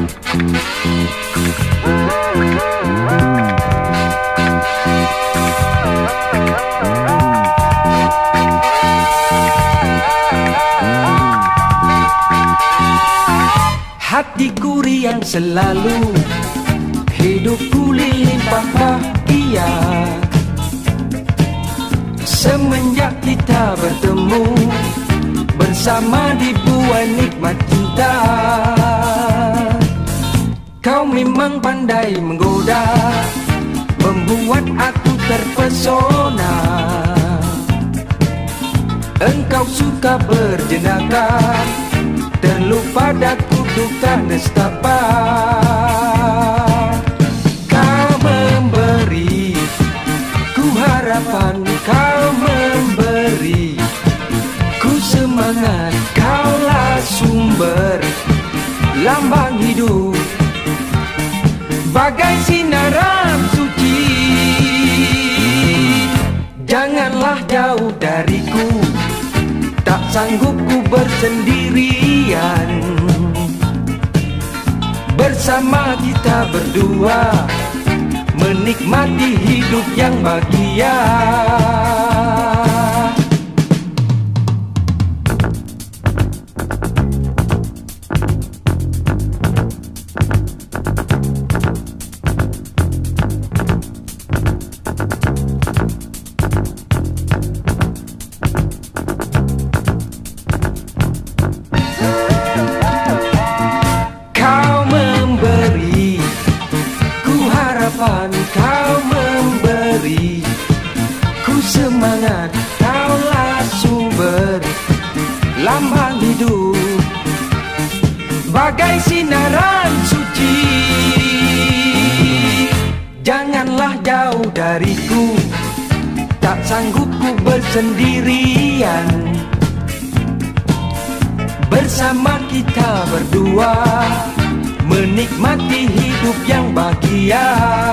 Hatiku riang selalu, hidupku limpah bahagia. Semenjak kita bertemu, bersama dibuai nikmat cinta. Kau memang pandai menggoda, membuat aku terpesona. Engkau suka berjenaka, terlupa daku duka nestapa. Kau memberi ku harapan, kau memberi ku semangat. Kaulah sumber lambang hidup, bagai sinaran suci. Janganlah jauh dariku, tak sanggup ku bersendirian. Bersama kita berdua, menikmati hidup yang bahagia. Kau memberi ku semangat, kaulah sumber lambang hidup, bagai sinaran suci. Janganlah jauh dariku, tak sanggup ku bersendirian. Bersama kita berdua, menikmati hidup yang bahagia.